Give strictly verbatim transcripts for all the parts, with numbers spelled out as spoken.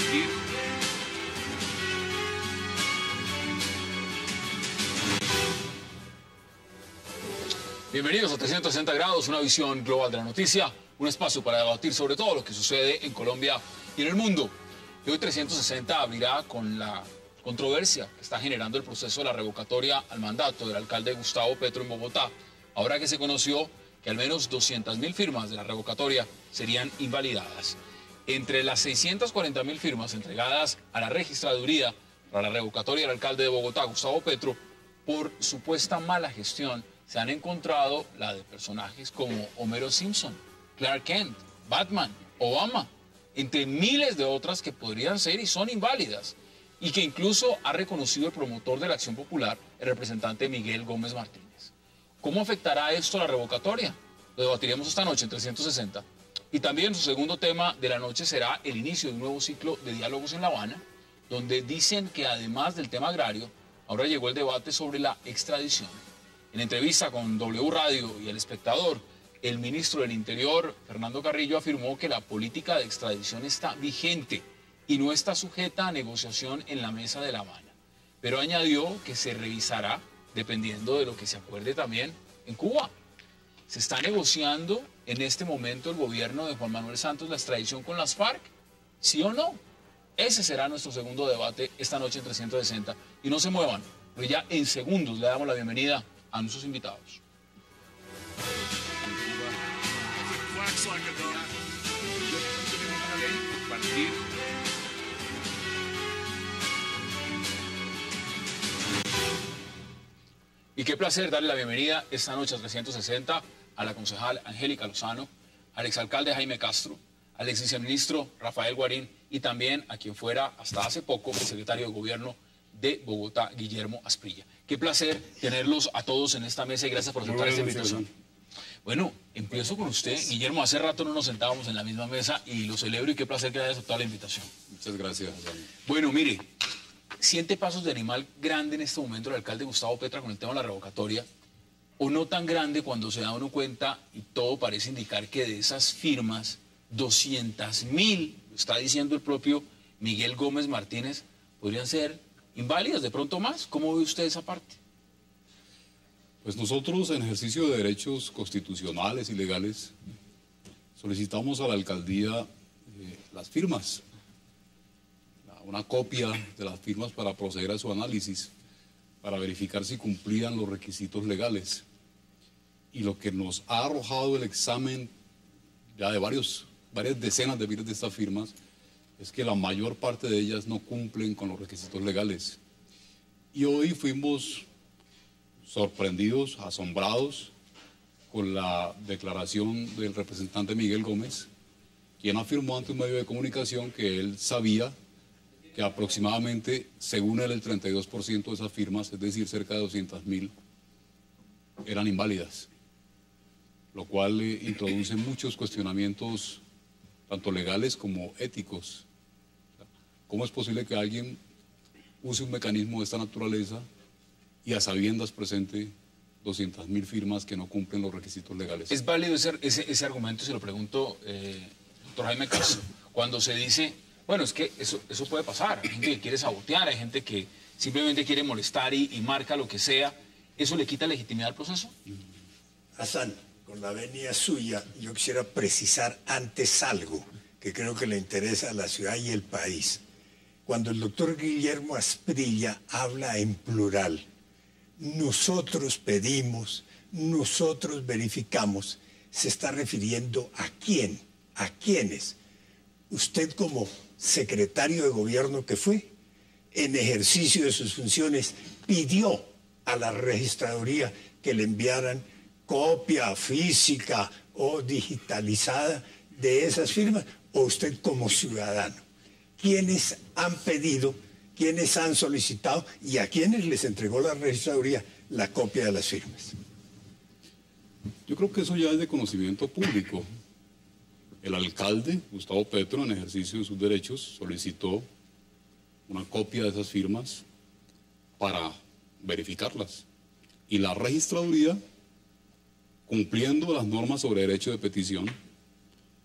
partir. Bienvenidos a trescientos sesenta grados, una visión global de la noticia, un espacio para debatir sobre todo lo que sucede en Colombia y en el mundo. Y hoy trescientos sesenta abrirá con la controversia que está generando el proceso de la revocatoria al mandato del alcalde Gustavo Petro en Bogotá, ahora que se conoció que al menos doscientas mil firmas de la revocatoria serían invalidadas. Entre las seiscientas cuarenta mil firmas entregadas a la registraduría para la revocatoria del alcalde de Bogotá, Gustavo Petro, por supuesta mala gestión, se han encontrado la de personajes como Homero Simpson, Clark Kent, Batman, Obama, entre miles de otras que podrían ser y son inválidas, y que incluso ha reconocido el promotor de la Acción Popular, el representante Miguel Gómez Martínez. ¿Cómo afectará esto a la revocatoria? Lo debatiremos esta noche en trescientos sesenta. Y también su segundo tema de la noche será el inicio de un nuevo ciclo de diálogos en La Habana, donde dicen que además del tema agrario, ahora llegó el debate sobre la extradición. En entrevista con W Radio y El Espectador, el ministro del Interior, Fernando Carrillo, afirmó que la política de extradición está vigente y no está sujeta a negociación en la mesa de La Habana. Pero añadió que se revisará dependiendo de lo que se acuerde también en Cuba. ¿Se está negociando en este momento el gobierno de Juan Manuel Santos la extradición con las FARC? ¿Sí o no? Ese será nuestro segundo debate esta noche en trescientos sesenta. Y no se muevan, porque ya en segundos le damos la bienvenida a nuestros invitados. Y qué placer darle la bienvenida esta noche a trescientos sesenta a la concejal Angélica Lozano, al exalcalde Jaime Castro, al ex viceministro Rafael Guarín y también a quien fuera hasta hace poco el secretario de Gobierno de Bogotá, Guillermo Asprilla. Qué placer tenerlos a todos en esta mesa y gracias por aceptar esta invitación. Bueno, empiezo con usted. Guillermo, hace rato no nos sentábamos en la misma mesa y lo celebro y qué placer que haya aceptado la invitación. Muchas gracias. Bueno, mire, siente pasos de animal grande en este momento el alcalde Gustavo Petro con el tema de la revocatoria, o no tan grande cuando se da uno cuenta y todo parece indicar que de esas firmas, doscientas mil, lo está diciendo el propio Miguel Gómez Martínez, podrían ser inválidas, de pronto más. ¿Cómo ve usted esa parte? Pues nosotros, en ejercicio de derechos constitucionales y legales, solicitamos a la alcaldía eh, las firmas, una copia de las firmas para proceder a su análisis, para verificar si cumplían los requisitos legales. Y lo que nos ha arrojado el examen ya de varios, varias decenas de miles de estas firmas es que la mayor parte de ellas no cumplen con los requisitos legales. Y hoy fuimos sorprendidos, asombrados con la declaración del representante Miguel Gómez, quien afirmó ante un medio de comunicación que él sabía que aproximadamente, según él, el treinta y dos por ciento de esas firmas, es decir, cerca de doscientas mil, eran inválidas, lo cual eh, introduce muchos cuestionamientos, tanto legales como éticos. ¿Cómo es posible que alguien use un mecanismo de esta naturaleza y a sabiendas presente doscientas mil firmas que no cumplen los requisitos legales? ¿Es válido ese, ese, ese argumento, se lo pregunto, eh, doctor Jaime Castro, cuando se dice, bueno, es que eso, eso puede pasar, hay gente que quiere sabotear, hay gente que simplemente quiere molestar y, y marca lo que sea, ¿eso le quita legitimidad al proceso? Hassan, con la venia suya, yo quisiera precisar antes algo que creo que le interesa a la ciudad y el país. Cuando el doctor Guillermo Asprilla habla en plural, nosotros pedimos, nosotros verificamos, se está refiriendo a quién, a quiénes. Usted como secretario de gobierno que fue, en ejercicio de sus funciones, pidió a la registraduría que le enviaran copia física o digitalizada de esas firmas, o usted como ciudadano. ¿Quiénes han pedido, quiénes han solicitado y a quiénes les entregó la registraduría la copia de las firmas? Yo creo que eso ya es de conocimiento público. El alcalde, Gustavo Petro, en ejercicio de sus derechos, solicitó una copia de esas firmas para verificarlas. Y la registraduría, cumpliendo las normas sobre derecho de petición,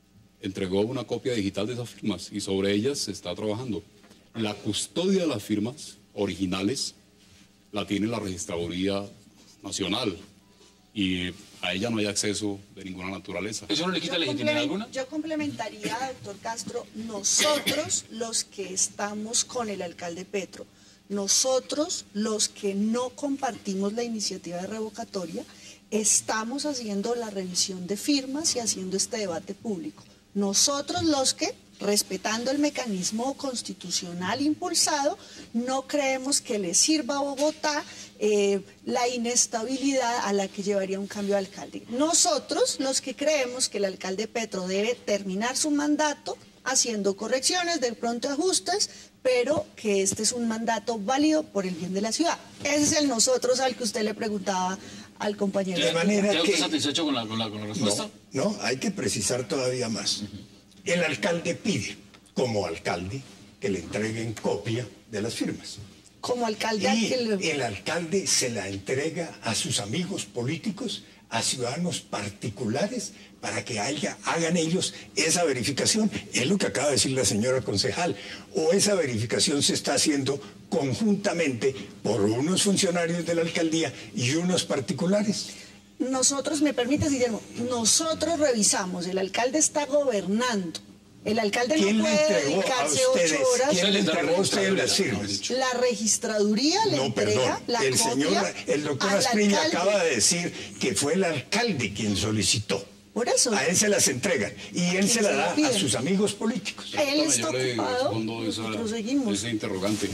entregó una copia digital de esas firmas y sobre ellas se está trabajando. La custodia de las firmas originales la tiene la Registraduría Nacional y a ella no hay acceso de ninguna naturaleza. ¿Eso no le quita legitimidad alguna? Yo complementaría, doctor Castro, nosotros los que estamos con el alcalde Petro, nosotros los que no compartimos la iniciativa de revocatoria, estamos haciendo la revisión de firmas y haciendo este debate público. Nosotros los que, respetando el mecanismo constitucional impulsado, no creemos que le sirva a Bogotá eh, la inestabilidad a la que llevaría un cambio de alcalde. Nosotros los que creemos que el alcalde Petro debe terminar su mandato haciendo correcciones, de pronto ajustes, pero que este es un mandato válido por el bien de la ciudad. Ese es el nosotros al que usted le preguntaba al compañero. De manera ¿Queda que... usted satisfecho con la, con la, con la respuesta? No, no, hay que precisar todavía más. El alcalde pide, como alcalde, que le entreguen copia de las firmas. Como alcalde al Y que le... el alcalde se la entrega a sus amigos políticos, a ciudadanos particulares, para que haya, hagan ellos esa verificación. Es lo que acaba de decir la señora concejal. O esa verificación se está haciendo conjuntamente por unos funcionarios de la alcaldía y unos particulares. Nosotros, me permite, Guillermo, nosotros revisamos, el alcalde está gobernando. El alcalde no ¿Quién le puede entregó a dedicarse ustedes? ocho horas. ¿Quién le entregó a ustedes las firmas? La registraduría le No, entrega perdón. la El copia señor, el doctor al Asprilla alcalde. acaba de decir que fue el alcalde quien solicitó. Por eso. A él se las entregan y él quién se se las lo da a piden? sus amigos políticos. Él está Yo le ocupado, respondo esa- nosotros seguimos. ese interrogante.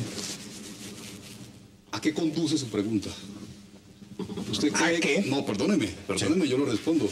¿A qué conduce su pregunta? ¿Usted ¿A cree qué? No, perdóneme, perdóneme, yo lo respondo.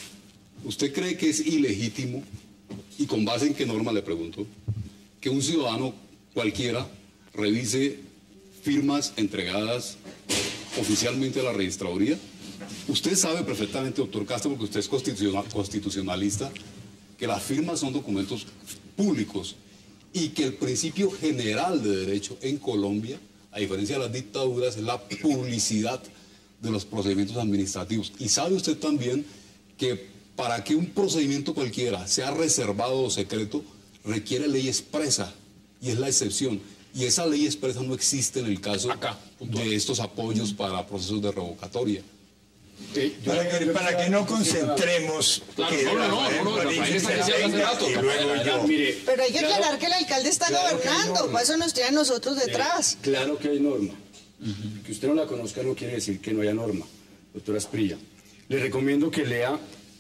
¿Usted cree que es ilegítimo, y con base en qué norma le pregunto, que un ciudadano cualquiera revise firmas entregadas oficialmente a la registraduría? Usted sabe perfectamente, doctor Castro, porque usted es constitucional- constitucionalista, que las firmas son documentos públicos y que el principio general de derecho en Colombia, a diferencia de las dictaduras, es la publicidad de los procedimientos administrativos. Y sabe usted también que para que un procedimiento cualquiera sea reservado o secreto, requiere ley expresa, y es la excepción. Y esa ley expresa no existe en el caso Acá, puntual. de estos apoyos para procesos de revocatoria. Eh, yo- Para que, yo para quisiera- que no quisiera- concentremos Claro, que no, no, no, Rafael no, no, Rafael Marín está se diciendo hace venga rato, y Rafael, luego Ah, yo. mire, Pero hay que claro- aclarar que el alcalde está claro que hay gobernando, norma. para eso nos tienen nosotros detrás. Eh, claro que hay norma. Que usted no la conozca no quiere decir que no haya norma, doctora Asprilla. Le recomiendo que lea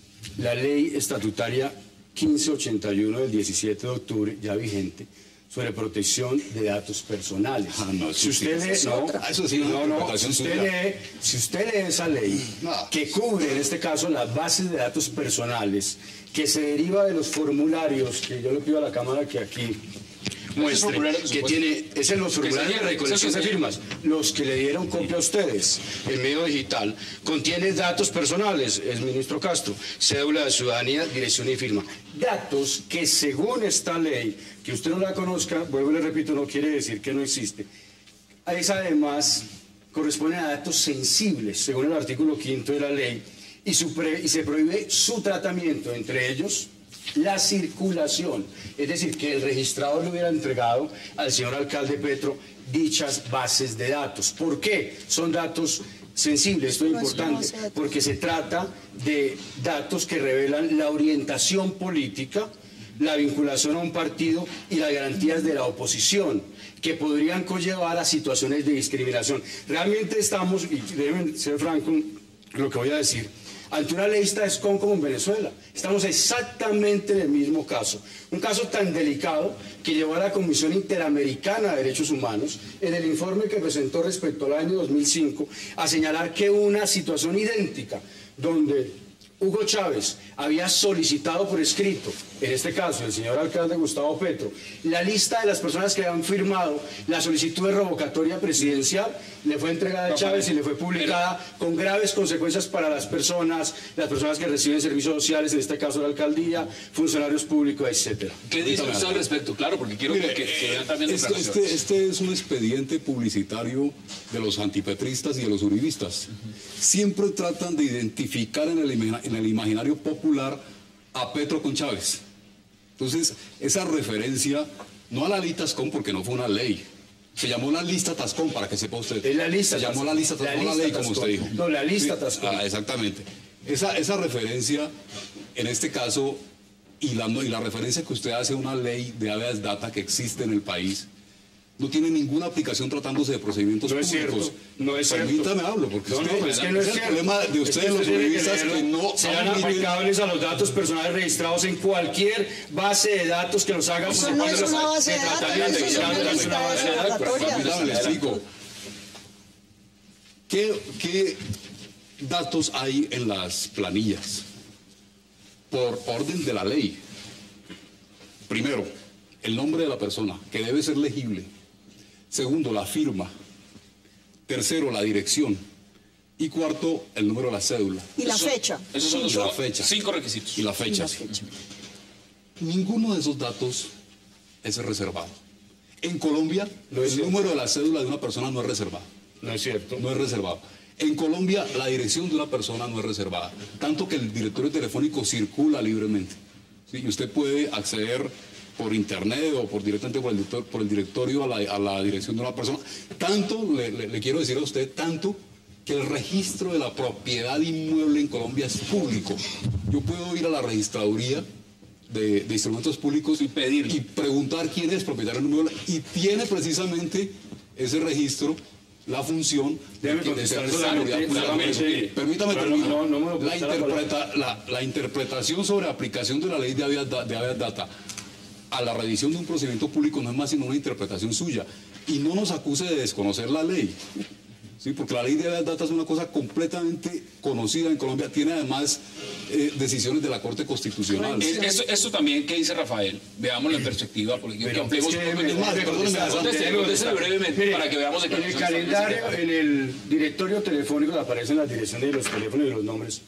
la ley estatutaria quince ochenta y uno del diecisiete de octubre, ya vigente, sobre protección de datos personales. Ah, no, si eso sí, usted esa lee, es no, otra. Eso sí, una no, no, si interpretación usted suya. lee, si usted lee esa ley No. que cubre en este caso las bases de datos personales, que se deriva de los formularios que yo le pido a la Cámara que aquí muestre, formulario de que supuesto. tiene, es en los formularios de sería- recolección de eso sería- firmas, los que le dieron copia a ustedes, el medio digital, contiene datos personales, el ministro Castro, cédula de ciudadanía, dirección y firma. Datos que según esta ley, que usted no la conozca, vuelvo y le repito, no quiere decir que no existe, es además, corresponden a datos sensibles, según el artículo quinto de la ley, y, su pre- y se prohíbe su tratamiento, entre ellos la circulación, es decir, que el registrador le hubiera entregado al señor alcalde Petro dichas bases de datos. ¿Por qué? Son datos sensibles, esto es No es importante, base de datos. porque se trata de datos que revelan la orientación política, la vinculación a un partido y las garantías de la oposición, que podrían conllevar a situaciones de discriminación. Realmente estamos, y deben ser franco en lo que voy a decir, ante una ley esta es con como en Venezuela. Estamos exactamente en el mismo caso. Un caso tan delicado que llevó a la Comisión Interamericana de Derechos Humanos, en el informe que presentó respecto al año dos mil cinco, a señalar que una situación idéntica, donde Hugo Chávez había solicitado por escrito, en este caso el señor alcalde Gustavo Petro, la lista de las personas que habían firmado la solicitud de revocatoria presidencial, le fue entregada a Chávez y le fue publicada con graves consecuencias para las personas, las personas que reciben servicios sociales, en este caso la alcaldía, funcionarios públicos, etcétera. ¿Qué dice usted al respecto? Claro, porque quiero Mire, que, que- que vean también este, declaraciones. este, este es un expediente publicitario de los antipetristas y de los uribistas. Siempre tratan de identificar en el, imagina- en el imaginario popular a Petro con Chávez. Entonces, esa referencia, no a la ley Tascón, porque no fue una ley. Se llamó la lista Tascón, para que sepa usted. Es la lista Se llamó Tascón. la lista Tascón, La no la lista ley, como Tascón. usted dijo. No, la lista Sí, Tascón. ah, exactamente. Esa, esa referencia, en este caso, y la, y la referencia que usted hace a una ley de habeas data que existe en el país, no tiene ninguna aplicación tratándose de procedimientos No es públicos. cierto, no es cierto. Permítame hablo, porque No, usted, no, pues es que no es el cierto. problema de Es que ustedes, los usted tiene que periodistas, que, leerlo. no Serán han vivido- aplicables a los datos personales registrados en cualquier base de datos que los hagan. Eso no es una base de datos, eso es una lista de revocatoria. Permítame, le explico. ¿Qué, ¿Qué datos hay en las planillas? Por orden de la ley. Primero, el nombre de la persona, que debe ser legible. Segundo, la firma. Tercero, la dirección. Y cuarto, el número de la cédula. Y la Esos son- fecha. Esos son los Y la fecha. cinco requisitos. Y la fecha. Ninguno de esos datos es reservado. En Colombia, No es el cierto. número de la cédula de una persona no es reservado. No es cierto. No es reservado. En Colombia, la dirección de una persona no es reservada, tanto que el directorio telefónico circula libremente. ¿Sí? Y usted puede acceder por internet o por directamente por el, director- por el directorio a la, a la dirección de una persona. Tanto, le, le- le quiero decir a usted, tanto que el registro de la propiedad inmueble en Colombia es público. Yo puedo ir a la registraduría de, de instrumentos públicos y pedir y preguntar quién es propietario del inmueble, y tiene precisamente ese registro la función Déjeme de contestar tener solamente- seguridad pública. solamente- Permítame pero terminar. no, no me lo la, puedo quitar la interpreta, la, la interpretación sobre aplicación de la ley de habeas, da- de habeas data a la revisión de un procedimiento público no es más sino una interpretación suya. Y no nos acuse de desconocer la ley. Sí, porque la ley de habeas data es una cosa completamente conocida en Colombia. Tiene además eh, decisiones de la Corte Constitucional. Es- Esto, esto también que dice Rafael, veámoslo en perspectiva, porque yo Pero ampliemos es que un poco. me- Es más, me- perdóneme, me- contéstele, me- contéstele brevemente Mire, para que veamos de qué en el nos estamos calendario, hablando. en el directorio telefónico aparecen las direcciones de los teléfonos y de los nombres.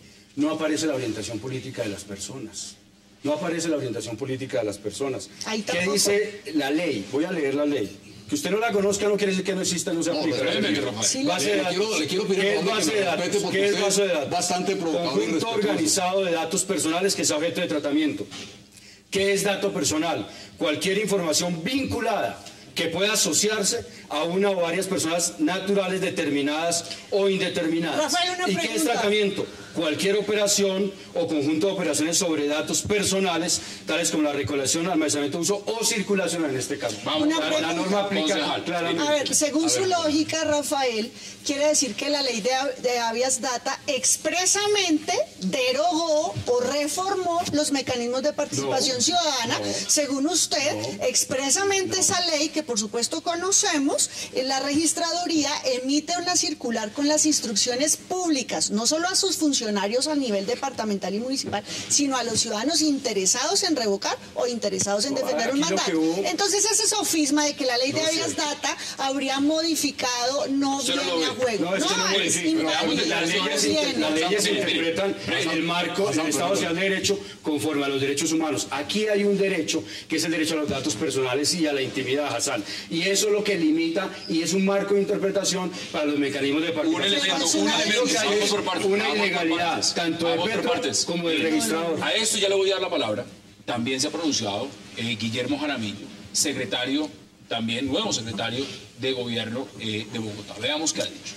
No aparece la orientación política de las personas. No aparece la orientación política de las personas. Ahí ¿Qué tampoco. dice la ley? Voy a leer la ley. Que usted no la conozca no quiere decir que no exista, no se No, aplica. brevemente, Rafael. Sí, Base Le de quiero- datos. le quiero pedir ¿Qué a es Pablo que base me de respete datos? porque ¿Qué es usted base de es datos? bastante provocador y Conjunto respetuoso. organizado de datos personales que sea objeto de tratamiento. ¿Qué es dato personal? Cualquier información vinculada que pueda asociarse a una o varias personas naturales determinadas o indeterminadas. Rafael, una ¿Y qué es pregunta. tratamiento? Cualquier operación o conjunto de operaciones sobre datos personales, tales como la recolección, almacenamiento, uso o circulación en este caso. Vamos, Una la, la pregunta. norma aplica Concejal. claramente. A ver, según su lógica, Rafael, quiere decir que la ley de, de habeas data expresamente derogó o reformó los mecanismos de participación No, ciudadana. no, Según usted, no, expresamente esa ley, que por supuesto conocemos, eh, la registraduría emite una circular con las instrucciones públicas, no solo a sus funcionarios a nivel departamental y municipal, sino a los ciudadanos interesados en revocar o interesados en No, defender un aquí lo que mandato. hubo- Entonces ese sofisma de que la ley de No es habeas cierto. data habría modificado no Usted no viene lo a ve. juego. No, es que no es modifica, pero inaudito, veamos de Las declaraciones, leyes, no inter- viene. las leyes se Mire, mire, interpretan mire, en el marco del Hassan, Estado perdón. Social de Derecho conforme a los derechos humanos. Aquí hay un derecho que es el derecho a los datos personales y a la intimidad, Hassan. Y eso es lo que limita y es un marco de interpretación para los mecanismos de Un participación. elemento, Es un una elemento, Lo que hay vamos es por partes. una vamos por ilegalidad, partes. tanto de Vamos por Petro partes. como del Mire, registrador. A esto ya le voy a dar la palabra. También se ha pronunciado eh, Guillermo Jaramillo, secretario, también nuevo secretario de Gobierno eh, de Bogotá. Veamos qué ha dicho.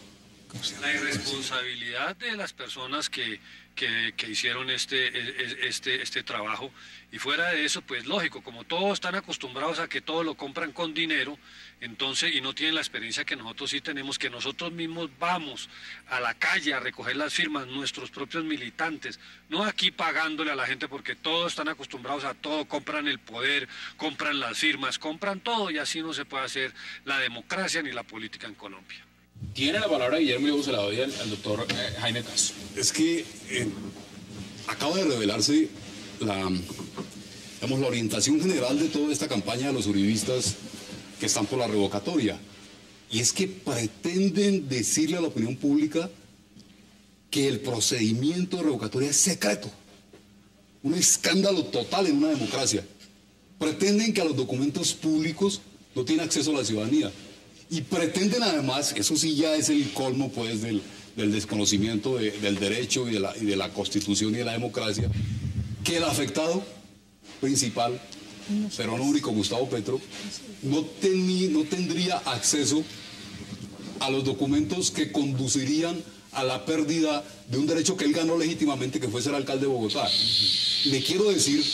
La irresponsabilidad de las personas que, que, que hicieron este, este, este trabajo, y fuera de eso, pues lógico, como todos están acostumbrados a que todo lo compran con dinero, entonces, y no tienen la experiencia que nosotros sí tenemos, que nosotros mismos vamos a la calle a recoger las firmas, nuestros propios militantes, no aquí pagándole a la gente, porque todos están acostumbrados a todo, compran el poder, compran las firmas, compran todo, y así no se puede hacer la democracia ni la política en Colombia. Tiene la palabra Guillermo y luego se la doy al, al doctor eh, Jaime Castro. Es que eh, acaba de revelarse la, digamos, la orientación general de toda esta campaña de los uribistas que están por la revocatoria. Y es que pretenden decirle a la opinión pública que el procedimiento de revocatoria es secreto. Un escándalo total en una democracia. Pretenden que a los documentos públicos no tiene acceso la ciudadanía. Y pretenden además, eso sí ya es el colmo pues del, del desconocimiento de- del derecho y de, la, y de la Constitución y de la democracia, que el afectado principal, Serón Úrico Gustavo Petro, no, tení, no tendría acceso a los documentos que conducirían a la pérdida de un derecho que él ganó legítimamente, que fue ser alcalde de Bogotá. Le quiero decir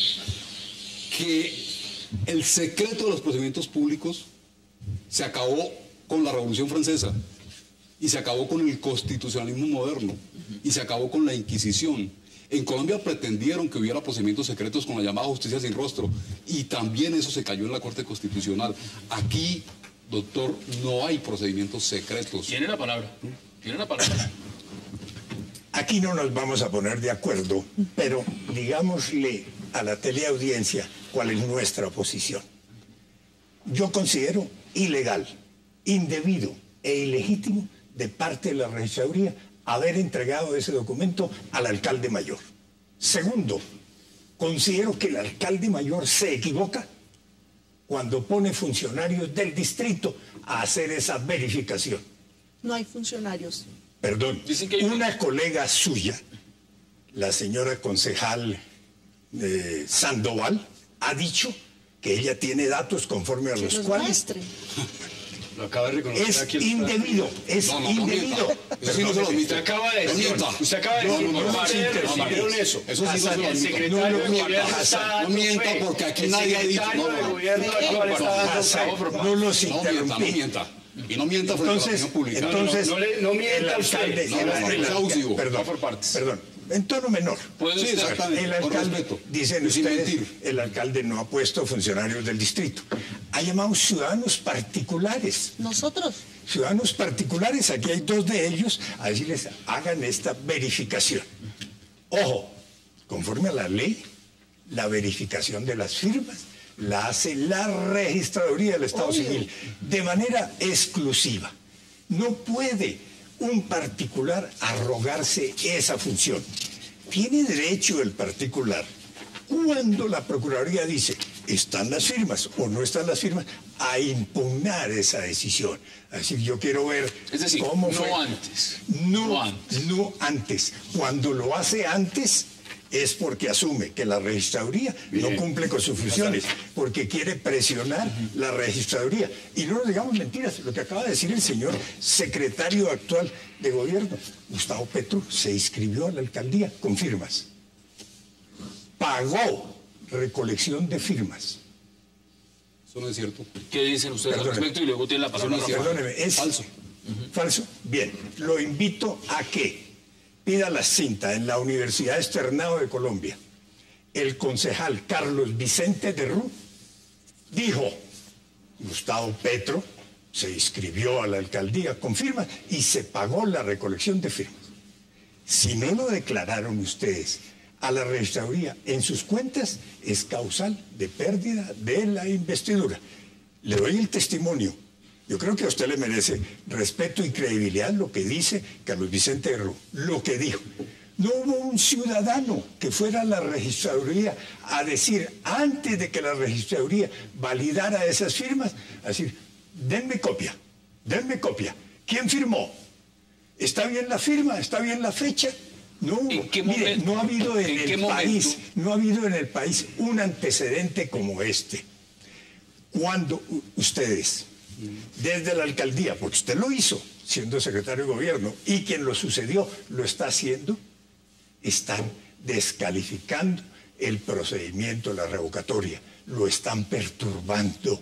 que el secreto de los procedimientos públicos se acabó con la Revolución Francesa y se acabó con el constitucionalismo moderno y se acabó con la Inquisición. En Colombia pretendieron que hubiera procedimientos secretos con la llamada justicia sin rostro y también eso se cayó en la Corte Constitucional. Aquí, doctor, no hay procedimientos secretos. Tiene la palabra. Tiene la palabra. Aquí no nos vamos a poner de acuerdo, pero digámosle a la teleaudiencia cuál es nuestra posición. Yo considero ilegal, indebido e ilegítimo de parte de la registraduría haber entregado ese documento al alcalde mayor. Segundo, considero que el alcalde mayor se equivoca cuando pone funcionarios del distrito a hacer esa verificación. No hay funcionarios. Perdón, Dicen que hay una colega suya, la señora concejal eh, Sandoval, ha dicho que ella tiene datos conforme a Que los los cuales muestre. Lo acaba de reconocer es aquí el- indebido, es No, no, no indebido. mienta. Eso sí no se lo admite. Usted acaba de No decir, mienta. usted acaba de No, decir, no, no, por no, ustedes no, no, recibieron no, eso. Eso sí no se lo El admite. secretario No, no, de no, gobierno Hassan, está no dando mienta, fe. porque aquí El nadie ha dicho- secretario no, de no. gobierno actual está dando Hassan, fe. no los No mienta, no interrumpí. mienta. Y no mienta frente a la Entonces, opinión pública. entonces No, no, no le- no mienta el usted. alcalde, No, el- no, no, el- sea abusivo. perdón, Va por partes. perdón, en tono menor. Puede Sí, usted- exactamente. El Con alcalde, respeto. dicen Y sin ustedes, mentir. el alcalde no ha puesto funcionarios del distrito. Ha llamado ciudadanos particulares. Nosotros. Ciudadanos particulares, aquí hay dos de ellos, a decirles, hagan esta verificación. Ojo, conforme a la ley, la verificación de las firmas la hace la registraduría del Estado Obvio. Civil de manera exclusiva. No puede un particular arrogarse esa función. Tiene derecho el particular, cuando la Procuraduría dice, están las firmas o no están las firmas, a impugnar esa decisión. Es decir, yo quiero ver Es decir, cómo no fue. antes. No, No antes. no antes. Cuando lo hace antes es porque asume que la registraduría no cumple con sus funciones, porque quiere presionar la registraduría. Y no nos digamos mentiras, lo que acaba de decir el señor secretario actual de gobierno, Gustavo Petro, se inscribió a la alcaldía con firmas. Pagó recolección de firmas. Eso no es cierto. ¿Qué dicen ustedes al Perdóneme. respecto? Y luego tiene la palabra. no es cierto. Perdóneme, es Falso. ¿Falso? Bien, lo invito a que pida la cinta en la Universidad Externado de Colombia. El concejal Carlos Vicente de Rú dijo, Gustavo Petro se inscribió a la alcaldía con firmas y se pagó la recolección de firmas. Si no lo declararon ustedes a la registraduría en sus cuentas, es causal de pérdida de la investidura. Le doy el testimonio. Yo creo que a usted le merece respeto y credibilidad lo que dice Carlos Vicente de Rú, lo que dijo. No hubo un ciudadano que fuera a la registraduría a decir, antes de que la registraduría validara esas firmas, a decir, denme copia, denme copia. ¿Quién firmó? ¿Está bien la firma? ¿Está bien la fecha? No hubo. ¿En qué Mire, momento? no ha habido en, ¿En qué el momento? país, no ha habido en el país un antecedente como este. Cuando u- ustedes, desde la alcaldía, porque usted lo hizo siendo secretario de gobierno y quien lo sucedió lo está haciendo, están descalificando el procedimiento de la revocatoria, lo están perturbando,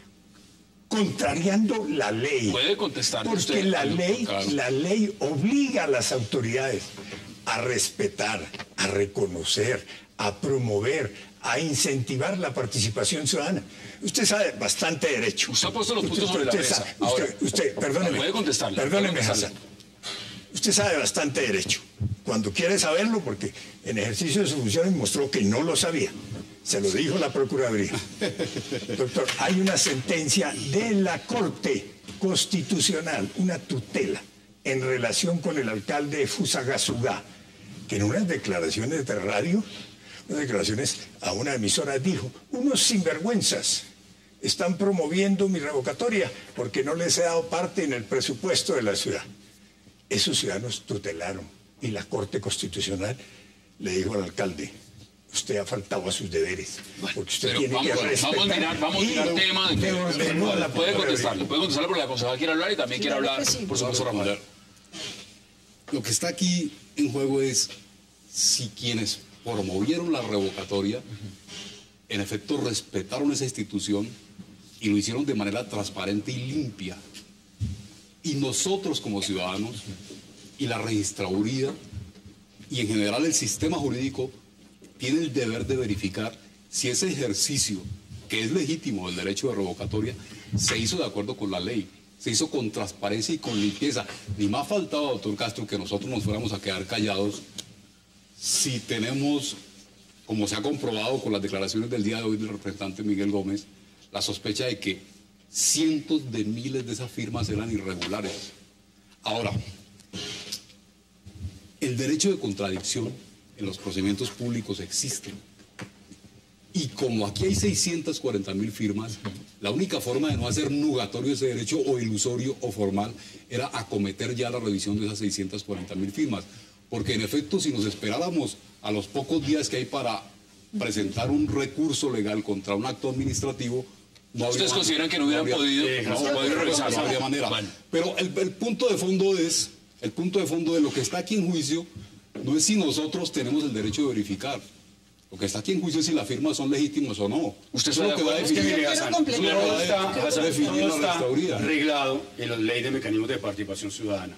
contrariando la ley. Puede contestar Porque usted, la doctor, ley, claro. la ley obliga a las autoridades a respetar, a reconocer, a promover, a incentivar la participación ciudadana. Usted sabe bastante derecho. Usted ha puesto los puntos sobre la mesa. sabe- Ahora, usted, usted, perdóneme. puede contestarle, Perdóneme, puede contestarle. Hassan. Usted sabe bastante derecho. Cuando quiere saberlo, porque en ejercicio de sus funciones mostró que no lo sabía. Se lo dijo la Procuraduría. Doctor, hay una sentencia de la Corte Constitucional, una tutela, en relación con el alcalde de Fusagasugá, que en unas declaraciones de radio, unas declaraciones a una emisora dijo, unos sinvergüenzas están promoviendo mi revocatoria porque no les he dado parte en el presupuesto de la ciudad. Esos ciudadanos tutelaron y la Corte Constitucional le dijo al alcalde, usted ha faltado a sus deberes. Porque usted Pero tiene vamos, que bueno, respetar vamos a mirar, vamos a mirar y tema de de que ordenó la puede palabra. contestarle, puede contestarle porque la concejala quiere hablar y también quiere Claro hablar, que sí. por supuesto, Rafael. Lo que está aquí en juego es si quienes promovieron la revocatoria, en efecto respetaron esa institución y lo hicieron de manera transparente y limpia. Y nosotros como ciudadanos y la registraduría y en general el sistema jurídico tiene el deber de verificar si ese ejercicio, que es legítimo del derecho de revocatoria, se hizo de acuerdo con la ley, se hizo con transparencia y con limpieza. Ni más faltaba, doctor Castro, que nosotros nos fuéramos a quedar callados si tenemos, como se ha comprobado con las declaraciones del día de hoy del representante Miguel Gómez, la sospecha de que cientos de miles de esas firmas eran irregulares. Ahora, el derecho de contradicción en los procedimientos públicos existe. Y como aquí hay seiscientas cuarenta mil firmas, la única forma de no hacer nugatorio ese derecho o ilusorio o formal era acometer ya la revisión de esas seiscientas cuarenta mil firmas. Porque en efecto, si nos esperáramos a los pocos días que hay para presentar un recurso legal contra un acto administrativo, no habría ¿Ustedes manera. consideran que no hubieran habría- podido, eh, no, no, podido revisar? no habría manera. Pero el, el punto de fondo es, el punto de fondo de lo que está aquí en juicio no es si nosotros tenemos el derecho de verificar. Lo que está aquí en juicio es si las firmas son legítimas o no. ¿Usted Eso está es lo que de va a acuerdo? Es que definir. yo quiero Hassan, completar. todo está, Eso Hassan, define todo la está registraduría. reglado en la ley de mecanismos de participación ciudadana.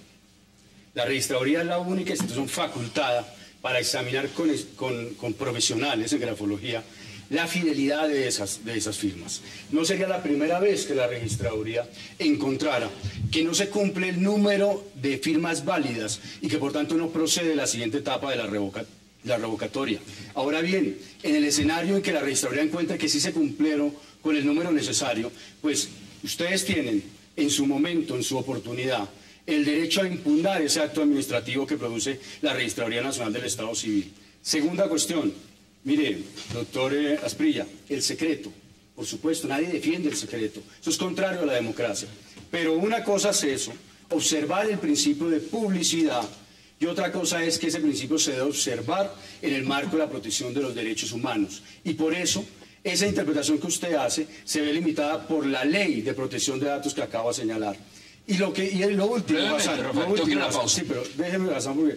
La registraduría es la única institución facultada para examinar con, es- con- con profesionales en grafología la fidelidad de esas, de esas firmas. No sería la primera vez que la registraduría encontrara que no se cumple el número de firmas válidas y que por tanto no procede la siguiente etapa de la revoca- la revocatoria. Ahora bien, en el escenario en que la registraduría encuentre que sí se cumplieron con el número necesario, pues ustedes tienen en su momento, en su oportunidad, el derecho a impugnar ese acto administrativo que produce la Registraduría Nacional del Estado Civil. Segunda cuestión, mire, doctor eh, Asprilla, el secreto, por supuesto, nadie defiende el secreto, eso es contrario a la democracia, pero una cosa es eso, observar el principio de publicidad, y otra cosa es que ese principio se debe observar en el marco de la protección de los derechos humanos, y por eso esa interpretación que usted hace se ve limitada por la ley de protección de datos que acabo de señalar. Y lo, que, y lo último, Brevemente, Hassan, Rafael, lo yo último, quiero una Hassan, pausa. sí, pero déjeme, Hassan, porque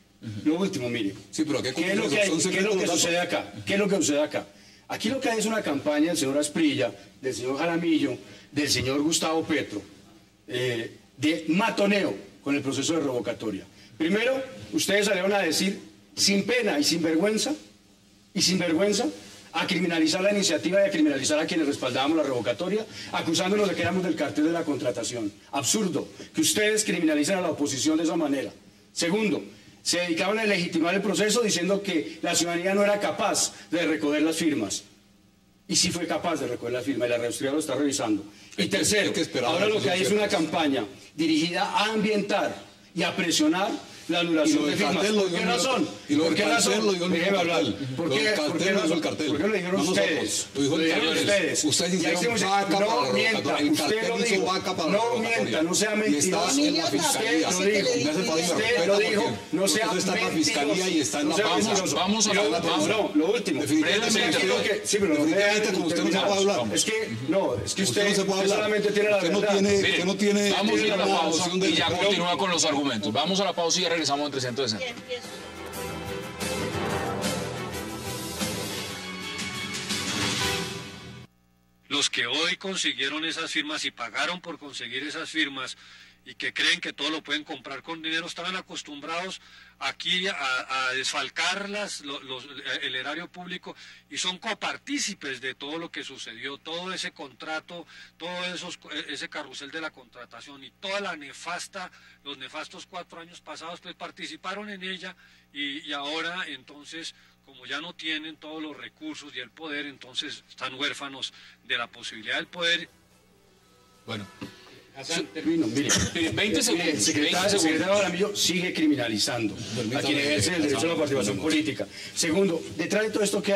lo último, mire. Sí, pero ¿a qué ¿Qué es lo que, hay- son qué es lo secretos que los datos? sucede acá? ¿Qué es lo que sucede acá? Aquí lo que hay es una campaña del señor Asprilla, del señor Jaramillo, del señor Gustavo Petro, eh, de matoneo con el proceso de revocatoria. Primero, ustedes salieron a decir, sin pena y sin vergüenza, y sin vergüenza, a criminalizar la iniciativa y a criminalizar a quienes respaldábamos la revocatoria, acusándonos de que éramos del cartel de la contratación. Absurdo que ustedes criminalicen a la oposición de esa manera. Segundo, se dedicaban a legitimar el proceso diciendo que la ciudadanía no era capaz de recoger las firmas. Y sí fue capaz de recoger las firmas y la registraduría lo está revisando. Y Hay que- tercero, hay que esperar ahora a lo que que hay es sean una ciertas. campaña dirigida a ambientar y a presionar la Y anulación lo de del firmas. cartel lo ¿Por dio qué el mismo- razón? y lo ¿Por del qué cartel razón? lo dio el mismo Déjeme hablar. cartel. ¿Por Lo qué, del por cartel qué lo hizo razón? el cartel. ¿Por qué lo dijeron No nosotros. ustedes? Lo dijo el dijeron cartel. ustedes. Ustedes Y ahí hicieron se me dice, vaca para la no mienta, revocatoria. El usted cartel lo hizo dijo. vaca para la No revocatoria. mienta, no sea Y está mentiroso. en la Emilio fiscalía. Tapia, Usted lo dijo. que le Me hace el favor y me Usted respeta lo dijo, porque no sea usted está en la mentiroso. fiscalía y está en No la sea pausa. mentiroso. Vamos a Y la lo- pausa. No, lo último. Definitivamente, Aquí lo que- sí, pero no me definitivamente, dejan como usted no se terminar. puede hablar. Es que, no, es que Usted usted, no se puede usted hablar. solamente tiene la Usted no verdad. tiene- Mire, usted no tiene vamos a ir a la una pausa noción del y ya derecho. continúa con los argumentos. Vamos a la pausa y ya regresamos en trescientos sesenta. Bien, empiezo. Los que hoy consiguieron esas firmas y pagaron por conseguir esas firmas y que creen que todo lo pueden comprar con dinero, estaban acostumbrados aquí a, a desfalcar las, lo- los- el erario público y son copartícipes de todo lo que sucedió, todo ese contrato, todo esos, ese carrusel de la contratación y toda la nefasta, los nefastos cuatro años pasados, pues participaron en ella y, y ahora entonces, como ya no tienen todos los recursos y el poder, entonces están huérfanos de la posibilidad del poder. Bueno, Hassan, termino, mire. Mire, veinte Mire, segundos, El secretario, veinte el segundos. secretario Jaramillo sigue criminalizando a Permítame, quien ejerce el derecho a la Hassan, participación terminemos. política. Segundo, detrás de todo esto que hay,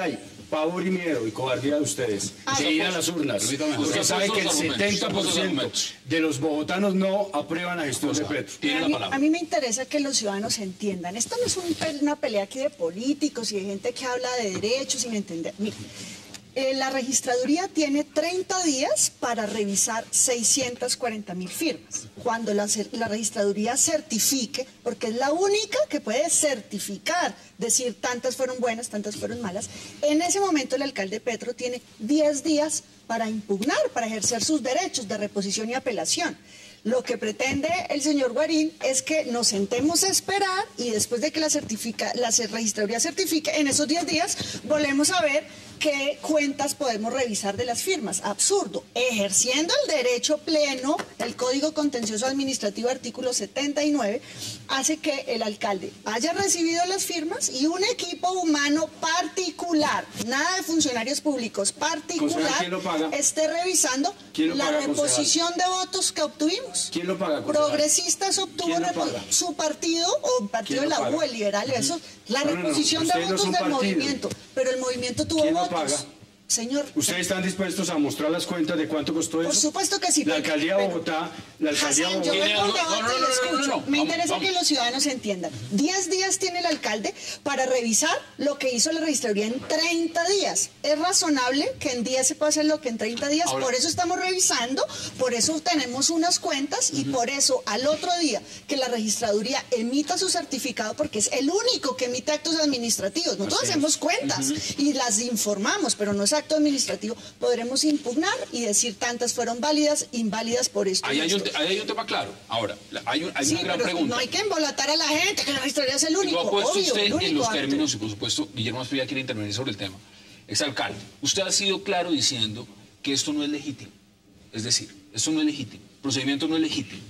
pavor y miedo y cobardía de ustedes Ah, de ir a las urnas. Usted sabe que el setenta por ciento de los bogotanos no aprueban la gestión de Petro. Tiene A la mí, palabra. a mí me interesa que los ciudadanos entiendan. Esto no es un pe- una pelea aquí de políticos y de gente que habla de derechos sin entender. Mire, eh, la registraduría tiene treinta días para revisar seiscientas cuarenta mil firmas. Cuando la, cer- la registraduría certifique, porque es la única que puede certificar, decir tantas fueron buenas, tantas fueron malas, en ese momento el alcalde Petro tiene diez días para impugnar, para ejercer sus derechos de reposición y apelación. Lo que pretende el señor Guarín es que nos sentemos a esperar y después de que la, certifica, la registraduría certifique, en esos diez días volvemos a ver qué cuentas podemos revisar de las firmas. Absurdo. Ejerciendo el derecho pleno, el Código Contencioso Administrativo, artículo setenta y nueve, hace que el alcalde haya recibido las firmas y un equipo humano particular, nada de funcionarios públicos, particular, ¿quién lo paga? esté revisando ¿Quién lo la paga, reposición de votos que obtuvimos. ¿Quién lo paga, concejal? Progresistas obtuvo ¿Quién lo repo- paga? su partido o partido de ¿Quién lo la U, paga? el liberal, eso, la No, no, no, reposición de ustedes no votos son del partido. movimiento, pero el movimiento tuvo ¿Quién lo votos. paga? Señor, ¿Ustedes están dispuestos a mostrar las cuentas de cuánto costó eso? por supuesto que sí. La pero- alcaldía de pero- Bogotá, la alcaldía de Hassan, yo Bogotá... Tiene vengo a un algo- debate no, no, y no, lo no, no, escucho. no, Me vamos, interesa vamos. que los ciudadanos entiendan. Diez días tiene el alcalde para revisar lo que hizo la registraduría en treinta días. Es razonable que en diez se pueda hacer lo que en treinta días. Ahora- por eso estamos revisando, por eso tenemos unas cuentas y por eso al otro día que la registraduría emita su certificado, porque es el único que emite actos administrativos. Nosotros Así es. hacemos cuentas y las informamos, pero no es acto administrativo. Podremos impugnar y decir tantas fueron válidas, inválidas por esto. Ahí y hay, un, esto. te- ahí hay un tema claro. Ahora, la- hay, un- hay Sí, una gran pero pregunta. no hay que embolatar a la gente, que la registraduría es el único, Lo ha puesto obvio, usted el en único los acto. términos y, por supuesto, Guillermo Asprilla quiere intervenir sobre el tema. Exalcalde, usted ha sido claro diciendo que esto no es legítimo. Es decir, esto no es legítimo. El procedimiento no es legítimo.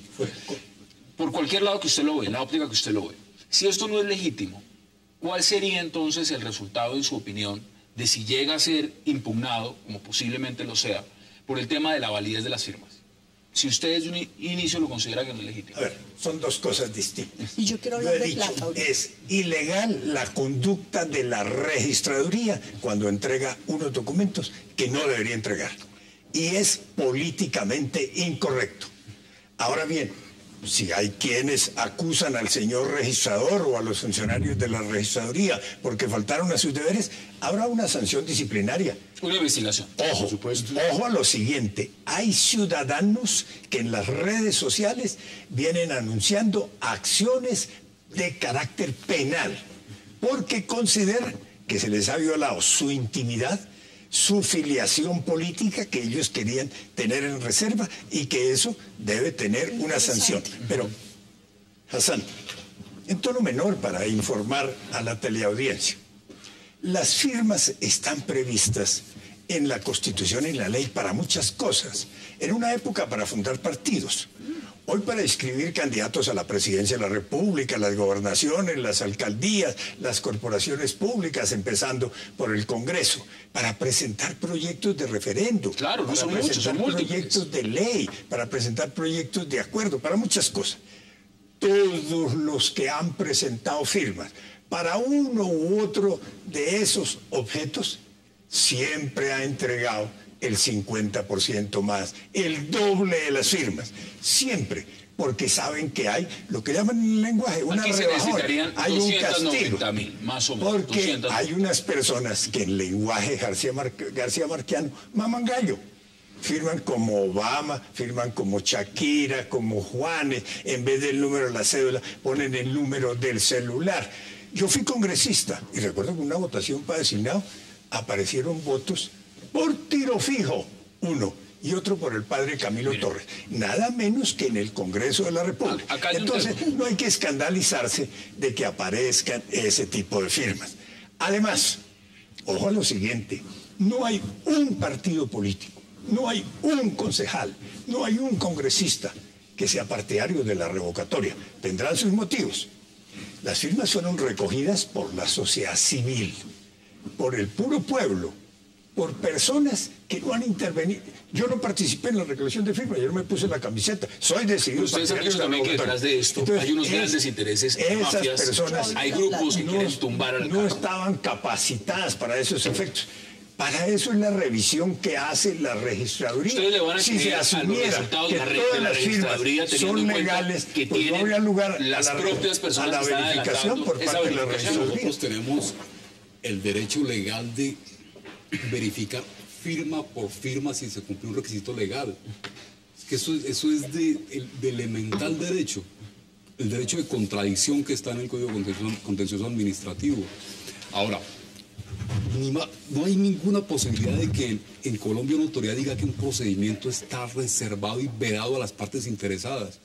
Por cualquier lado que usted lo ve, la óptica que usted lo ve. Si esto no es legítimo, ¿cuál sería entonces el resultado, en su opinión, de si llega a ser impugnado, como posiblemente lo sea, por el tema de la validez de las firmas? Si usted desde un i- inicio lo considera que no es legítimo. A ver, son dos cosas distintas. Y yo quiero Lo hablar he de dicho, plata ahorita. es ilegal la conducta de la registraduría cuando entrega unos documentos que no debería entregar. Y es políticamente incorrecto. Ahora bien, si hay quienes acusan al señor registrador o a los funcionarios de la registraduría porque faltaron a sus deberes, habrá una sanción disciplinaria. Una investigación. Ojo, ojo a lo siguiente, hay ciudadanos que en las redes sociales vienen anunciando acciones de carácter penal porque consideran que se les ha violado su intimidad, su filiación política que ellos querían tener en reserva y que eso debe tener una sanción. Pero, Hassan, en tono menor para informar a la teleaudiencia, las firmas están previstas en la Constitución y la ley para muchas cosas. En una época para fundar partidos. Hoy para inscribir candidatos a la presidencia de la República, las gobernaciones, las alcaldías, las corporaciones públicas, empezando por el Congreso, para presentar proyectos de referendo, Claro, no para son muchos, son presentar múltiples. proyectos de ley, para presentar proyectos de acuerdo, para muchas cosas. Todos los que han presentado firmas para uno u otro de esos objetos siempre ha entregado el cincuenta por ciento más, el doble de las firmas, siempre, porque saben que hay lo que llaman en el lenguaje una Aquí se rebajón, necesitarían hay un doscientos noventa castigo, mil, más o menos. porque doscientos hay unas personas que en lenguaje García, Mar García Marquiano maman gallo. Firman como Obama, firman como Shakira, como Juanes, en vez del número de la cédula ponen el número del celular. Yo fui congresista y recuerdo que en una votación para designado aparecieron votos por tiro fijo, uno, y otro por el padre Camilo Mire. Torres. Nada menos que en el Congreso de la República. Acá hay un Entonces, tema. no hay que escandalizarse de que aparezcan ese tipo de firmas. Además, ojo a lo siguiente, no hay un partido político, no hay un concejal, no hay un congresista que sea partidario de la revocatoria. Tendrán sus motivos. Las firmas fueron recogidas por la sociedad civil, por el puro pueblo, por personas que no han intervenido. Yo no participé en la recolección de firmas, yo no me puse la camiseta. Soy decidido. Ustedes han dicho también que detrás de esto Entonces, hay unos es, grandes intereses, esas mafias, personas hay grupos que no, quieren tumbar al no estaban capacitadas para esos efectos. Para eso es la revisión que hace la registraduría. Ustedes le van a si se asumiera que de la, todas de la las firmas son legales, que pues no tienen habría lugar las a la, propias personas a la verificación por parte de la registraduría. Nosotros tenemos el derecho legal de verificar firma por firma si se cumple un requisito legal. Es que eso, eso es de, de elemental derecho. El derecho de contradicción que está en el Código Contencioso, Contencioso Administrativo. Ahora, ni ma, no hay ninguna posibilidad de que en, en Colombia una autoridad diga que un procedimiento está reservado y vedado a las partes interesadas.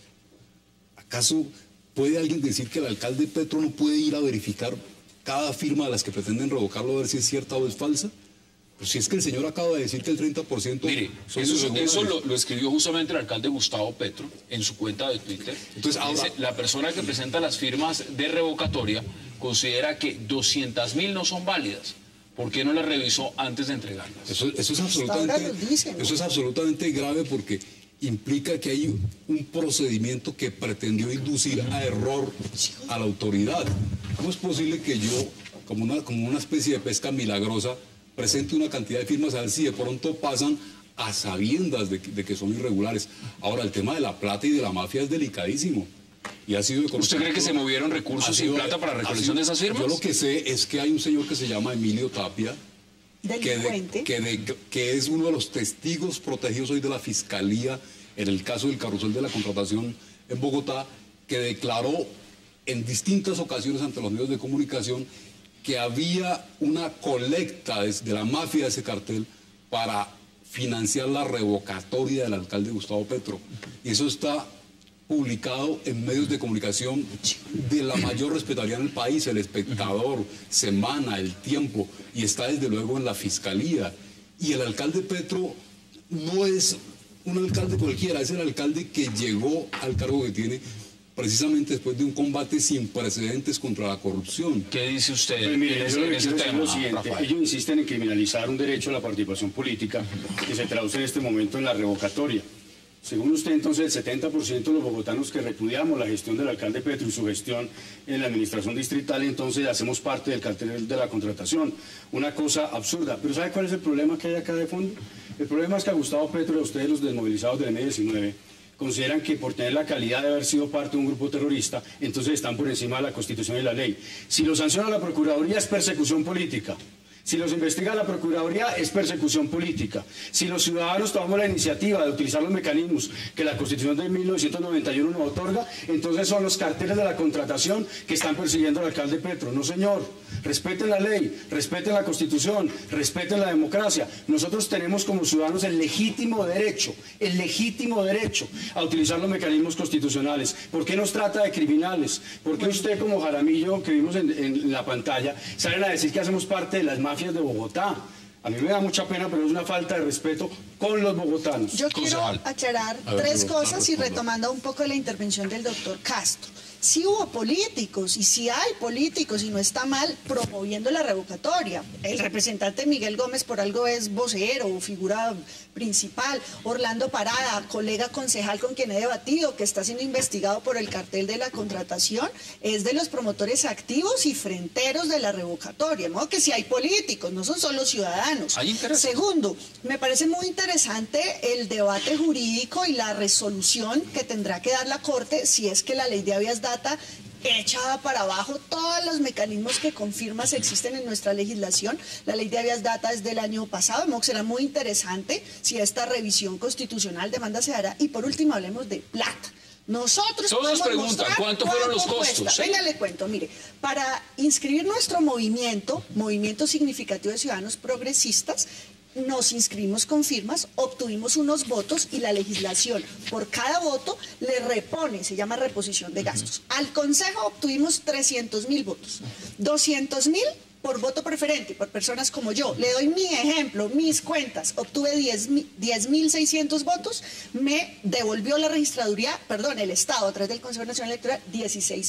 ¿Acaso puede alguien decir que el alcalde Petro no puede ir a verificar cada firma de las que pretenden revocarlo a ver si es cierta o es falsa? Pues si es que el señor acaba de decir que el treinta por ciento... Mire, eso, eso lo, lo escribió justamente el alcalde Gustavo Petro en su cuenta de Twitter. Entonces, ahora, dice, la persona que presenta las firmas de revocatoria considera que doscientas mil no son válidas. ¿Por qué no las revisó antes de entregarlas? Eso, eso, es absolutamente, dicen, ¿no? Eso es absolutamente grave porque implica que hay un procedimiento que pretendió inducir a error a la autoridad. ¿Cómo es posible que yo, como una, como una especie de pesca milagrosa, presente una cantidad de firmas a ver si de pronto pasan a sabiendas de que, de que son irregulares? Ahora, el tema de la plata y de la mafia es delicadísimo. Y ha sido ¿Usted cree que se movieron recursos y plata para la recolección sido, de esas firmas? Yo lo que sé es que hay un señor que se llama Emilio Tapia, que, de, que, de, que es uno de los testigos protegidos hoy de la Fiscalía en el caso del carrusel de la contratación en Bogotá, que declaró en distintas ocasiones ante los medios de comunicación que había una colecta de, de la mafia de ese cartel para financiar la revocatoria del alcalde Gustavo Petro. Y eso está publicado en medios de comunicación de la mayor respetabilidad en el país, El Espectador, Semana, El Tiempo, y está desde luego en la Fiscalía. Y el alcalde Petro no es un alcalde cualquiera, es el alcalde que llegó al cargo que tiene precisamente después de un combate sin precedentes contra la corrupción. ¿Qué dice usted? Pues mire, en ese, yo en ese tema, lo siguiente, Rafael. Ellos insisten en criminalizar un derecho a la participación política que se traduce en este momento en la revocatoria. Según usted, entonces, el setenta por ciento de los bogotanos que repudiamos la gestión del alcalde Petro y su gestión en la administración distrital, entonces hacemos parte del cartel de la contratación. Una cosa absurda. Pero ¿sabe cuál es el problema que hay acá de fondo? El problema es que a Gustavo Petro y a ustedes, los desmovilizados del eme diecinueve, consideran que por tener la calidad de haber sido parte de un grupo terrorista, entonces están por encima de la Constitución y la ley. Si lo sanciona la Procuraduría es persecución política. Si los investiga la Procuraduría es persecución política. Si los ciudadanos tomamos la iniciativa de utilizar los mecanismos que la Constitución de mil novecientos noventa y uno nos otorga, entonces son los carteles de la contratación que están persiguiendo al alcalde Petro. No, señor. Respeten la ley, respeten la Constitución, respeten la democracia. Nosotros tenemos como ciudadanos el legítimo derecho, el legítimo derecho a utilizar los mecanismos constitucionales. ¿Por qué nos trata de criminales? ¿Por qué usted, como Jaramillo, que vimos en, en la pantalla, salen a decir que hacemos parte de las mafias de Bogotá? A mí me da mucha pena, pero es una falta de respeto con los bogotanos. Yo quiero aclarar tres cosas y retomando un poco la intervención del doctor Castro. Sí hubo políticos y sí hay políticos y no está mal promoviendo la revocatoria. El representante Miguel Gómez por algo es vocero o figura principal. Orlando Parada, colega concejal con quien he debatido, que está siendo investigado por el cartel de la contratación, es de los promotores activos y fronteros de la revocatoria. ¿No? Que si hay políticos, no son solo ciudadanos. Hay interés. Segundo, me parece muy interesante el debate jurídico y la resolución que tendrá que dar la Corte si es que la ley de habeas data echada para abajo todos los mecanismos que con firmas existen en nuestra legislación. La ley de habeas data es del año pasado, ¿no? Será muy interesante si esta revisión constitucional demanda se hará. Y por último hablemos de plata. Nosotros Todos preguntan cuánto fueron los costos. ¿Sí? Venga, le cuento, mire, para inscribir nuestro movimiento, Movimiento Significativo de Ciudadanos Progresistas, nos inscribimos con firmas, obtuvimos unos votos y la legislación por cada voto le repone, se llama reposición de gastos. Al Consejo obtuvimos trescientos mil votos, doscientos mil por voto preferente, por personas como yo. Le doy mi ejemplo, mis cuentas, obtuve diez mil seiscientos votos, me devolvió la registraduría, perdón, el Estado a través del Consejo Nacional Electoral, dieciséis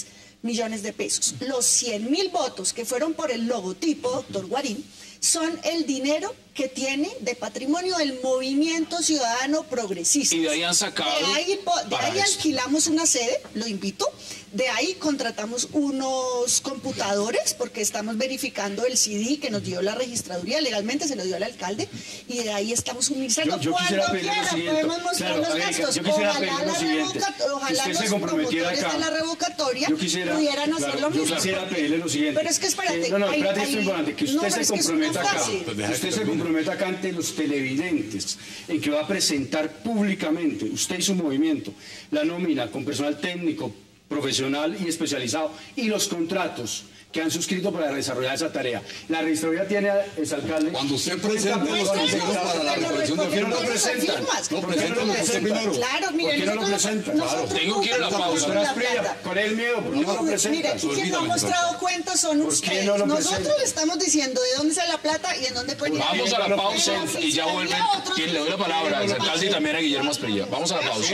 millones de pesos. Los cien mil votos que fueron por el logotipo, doctor Guarín, son el dinero que tiene de patrimonio el Movimiento Ciudadano Progresista. Y de ahí han sacado. De ahí, de ahí alquilamos una sede, lo invito. De ahí contratamos unos computadores porque estamos verificando el C D que nos dio la registraduría, legalmente se lo dio al alcalde, y de ahí estamos suministrando. Yo, yo cuando quiera podemos mostrar claro, los América, gastos. yo quisiera Ojalá, la revoca, ojalá los promotores acá, de la revocatoria yo quisiera, pudieran hacer claro, lo mismo. Yo quisiera pedirle lo siguiente. Pero es que espérate. Que, no, no, espérate, hay, esto es importante. Que usted no, se es que comprometa acá. fácil. Usted se comprometa acá ante los televidentes en que va a presentar públicamente, usted y su movimiento, la nómina con personal técnico, profesional y especializado, y los contratos que han suscrito para desarrollar esa tarea. La registraduría tiene al alcalde. Cuando usted presente los artículos para la recolección de firmas, no lo presentan. presentan. No presentan los primero. Claro, mire, ¿por qué no lo presentan? Claro. Tengo que ir a la pausa. ¿Cuál es el miedo? ¿Por qué no lo presentan? Mire, aquí quien no ha mostrado cuentas son ustedes. no lo Nosotros presentan? le estamos diciendo de dónde sale la plata y en dónde pueden ir. Vamos a la pausa y ya vuelven. Quien le doy la palabra al alcalde y también a Guillermo Asprilla. Vamos a la pausa.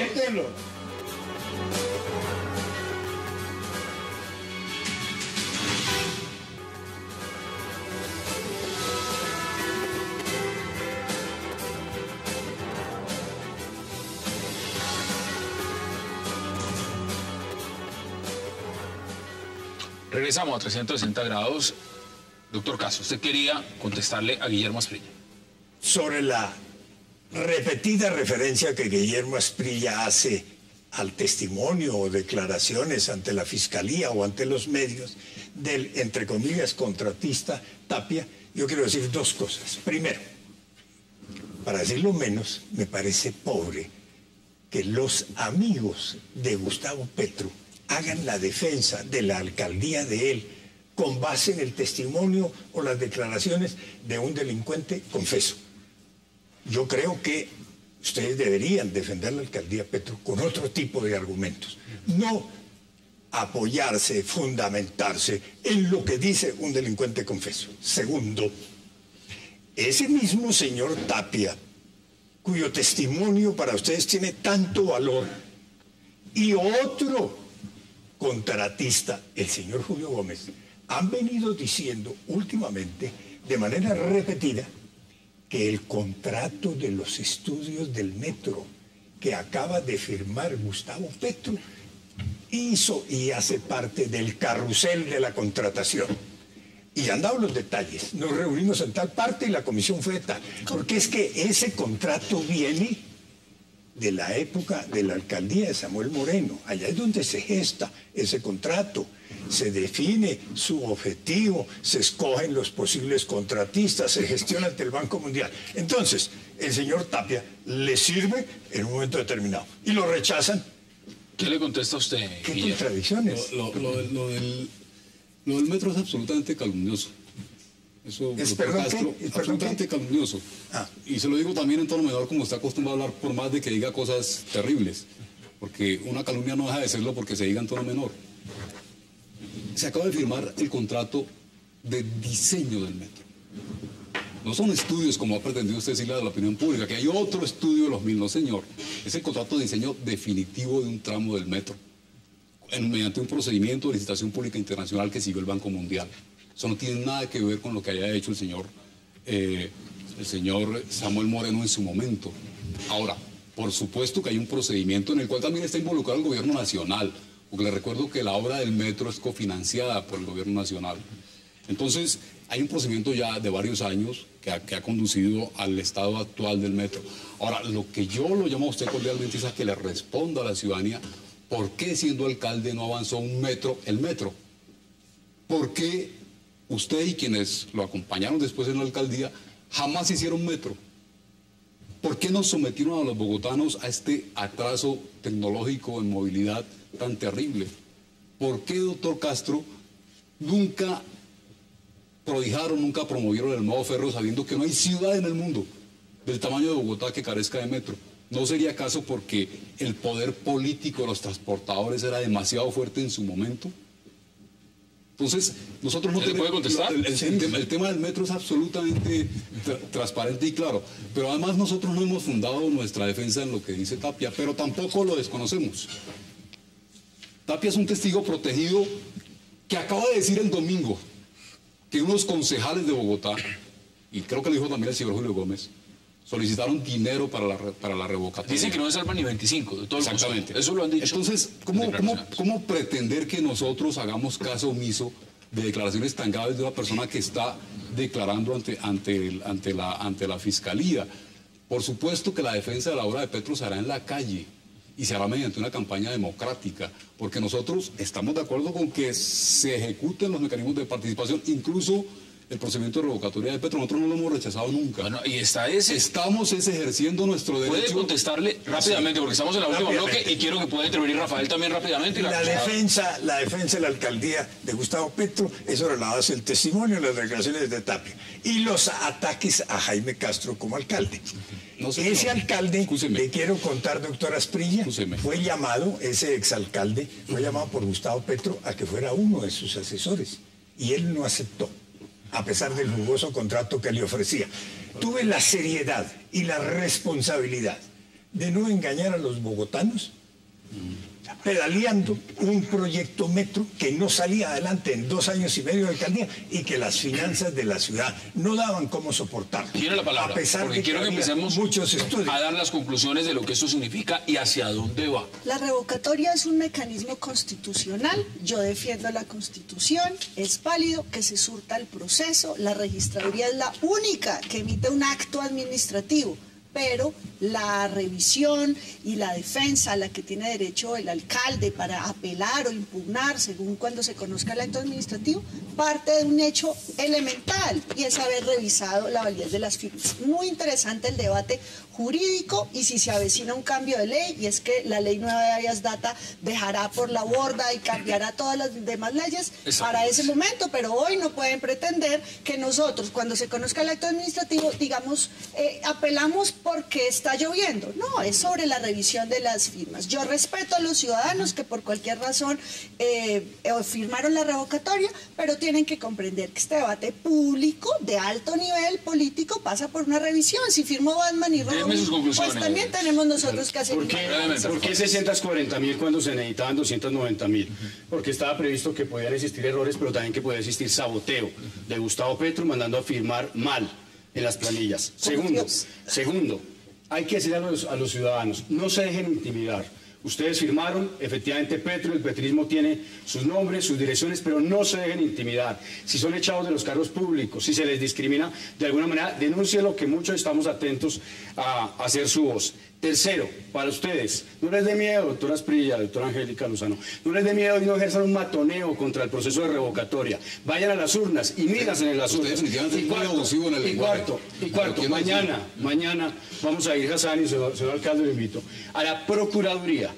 Regresamos a trescientos sesenta grados. Doctor Castro, usted quería contestarle a Guillermo Asprilla. Sobre la repetida referencia que Guillermo Asprilla hace al testimonio o declaraciones ante la Fiscalía o ante los medios del, entre comillas, contratista Tapia, yo quiero decir dos cosas. Primero, para decirlo menos, me parece pobre que los amigos de Gustavo Petro hagan la defensa de la alcaldía de él con base en el testimonio o las declaraciones de un delincuente confeso. Yo creo que ustedes deberían defender la alcaldía Petro con otro tipo de argumentos, no apoyarse, fundamentarse en lo que dice un delincuente confeso. Segundo, ese mismo señor Tapia, cuyo testimonio para ustedes tiene tanto valor, y otro contratista, el señor Julio Gómez, han venido diciendo últimamente, de manera repetida, que el contrato de los estudios del metro que acaba de firmar Gustavo Petro hizo y hace parte del carrusel de la contratación. Y han dado los detalles. Nos reunimos en tal parte y la comisión fue de tal. Porque es que ese contrato viene de la época de la alcaldía de Samuel Moreno. Allá es donde se gesta ese contrato. Se define su objetivo, se escogen los posibles contratistas, se gestiona ante el Banco Mundial. Entonces, el señor Tapia le sirve en un momento determinado. Y lo rechazan. ¿Qué le contesta a usted, ¿Qué Guillermo? contradicciones? Lo, lo- lo- lo del, lo del metro es absolutamente calumnioso. Eso, ¿Es doctor perdón Castro, qué? ¿Es perdón absolutamente qué? calumnioso. Ah. Y se lo digo también en tono menor, como está acostumbrado a hablar, por más de que diga cosas terribles. Porque una calumnia no deja de serlo porque se diga en tono menor. Se acaba de firmar el contrato de diseño del metro. No son estudios como ha pretendido usted decirle a la opinión pública, que hay otro estudio de los mil, no señor. Es el contrato de diseño definitivo de un tramo del metro, en- mediante un procedimiento de licitación pública internacional que siguió el Banco Mundial. Eso no tiene nada que ver con lo que haya hecho el señor, eh, el señor Samuel Moreno en su momento. Ahora, por supuesto que hay un procedimiento en el cual también está involucrado el gobierno nacional, porque le recuerdo que la obra del metro es cofinanciada por el gobierno nacional. Entonces, hay un procedimiento ya de varios años que ha, que ha conducido al estado actual del metro. Ahora, lo que yo lo llamo a usted cordialmente es a que le responda a la ciudadanía por qué siendo alcalde no avanzó un metro, el metro. ¿Por qué usted y quienes lo acompañaron después en la alcaldía jamás hicieron metro? ¿Por qué nos sometieron a los bogotanos a este atraso tecnológico en movilidad tan terrible? ¿Por qué, doctor Castro, nunca prodigaron, nunca promovieron el nuevo ferro sabiendo que no hay ciudad en el mundo del tamaño de Bogotá que carezca de metro? ¿No sería acaso porque el poder político de los transportadores era demasiado fuerte en su momento? Entonces, nosotros no ¿Le tenemos... puede contestar? El, el- el tema, el tema del metro es absolutamente tra- transparente y claro, pero además nosotros no hemos fundado nuestra defensa en lo que dice Tapia, pero tampoco lo desconocemos. Tapia es un testigo protegido que acaba de decir el domingo que unos concejales de Bogotá, y creo que lo dijo también el señor Julio Gómez, solicitaron dinero para la, para la revocatoria. Dicen que no salvan ni veinticinco de todo el Exactamente. Consejo. Eso lo han dicho. Entonces, ¿cómo, cómo, ¿cómo pretender que nosotros hagamos caso omiso de declaraciones tan graves de una persona que está declarando ante, ante, el, ante, la, ante la Fiscalía? Por supuesto que la defensa de la obra de Petro se hará en la calle y se hará mediante una campaña democrática, porque nosotros estamos de acuerdo con que se ejecuten los mecanismos de participación, incluso el procedimiento de revocatoria de Petro. Nosotros no lo hemos rechazado nunca. Bueno, y está ese. Estamos es ejerciendo nuestro derecho. ¿Puede contestarle rápidamente, porque estamos en la última bloque y quiero que pueda intervenir Rafael también rápidamente? Y la, la defensa, la defensa de la alcaldía de Gustavo Petro es sobre la base del testimonio y las declaraciones de Tapia y los ataques a Jaime Castro como alcalde. No sé, ese no. alcalde, Escúcheme. le quiero contar, doctor Asprilla, Escúcheme. fue llamado, ese exalcalde, fue llamado por Gustavo Petro a que fuera uno de sus asesores y él no aceptó, a pesar del jugoso contrato que le ofrecía. Tuve la seriedad y la responsabilidad de no engañar a los bogotanos, pedaleando un proyecto metro que no salía adelante en dos años y medio de alcaldía y que las finanzas de la ciudad no daban cómo soportar. Tiene la palabra, a pesar porque de quiero que, que empecemos muchos estudios. a dar las conclusiones de lo que esto significa y hacia dónde va. La revocatoria es un mecanismo constitucional, yo defiendo la Constitución, es válido que se surta el proceso, la registraduría es la única que emite un acto administrativo, pero la revisión y la defensa a la que tiene derecho el alcalde para apelar o impugnar según cuando se conozca el acto administrativo, parte de un hecho elemental y es haber revisado la validez de las firmas. Muy interesante el debate jurídico y si se avecina un cambio de ley, y es que la ley nueva de habeas data dejará por la borda y cambiará todas las demás leyes para ese momento, pero hoy no pueden pretender que nosotros cuando se conozca el acto administrativo digamos eh, apelamos porque está lloviendo. No, es sobre la revisión de las firmas. Yo respeto a los ciudadanos que por cualquier razón eh, firmaron la revocatoria, pero tienen que comprender que este debate público de alto nivel político pasa por una revisión. Si firmó Batman y Robin, pues también tenemos nosotros que hacer. ¿Por qué, ¿por qué seiscientos cuarenta mil cuando se necesitaban doscientos noventa mil? Porque estaba previsto que podían existir errores, pero también que podía existir saboteo de Gustavo Petro mandando a firmar mal en las planillas. Segundo, segundo, hay que decir a los, a los ciudadanos, no se dejen intimidar. Ustedes firmaron, efectivamente Petro, el petrismo tiene sus nombres, sus direcciones, pero no se dejen intimidar. Si son echados de los cargos públicos, si se les discrimina de alguna manera, denúncielo, que muchos estamos atentos a, a hacer su voz. Tercero, para ustedes, no les dé miedo, doctora Asprilla, doctora Angélica Lozano, no les dé miedo y no ejerzan un matoneo contra el proceso de revocatoria. Vayan a las urnas y mídanse en las urnas. Y cuarto, y cuarto, y cuarto mañana, mañana vamos a ir, Hassan y señor, señor alcalde, lo invito, a la Procuraduría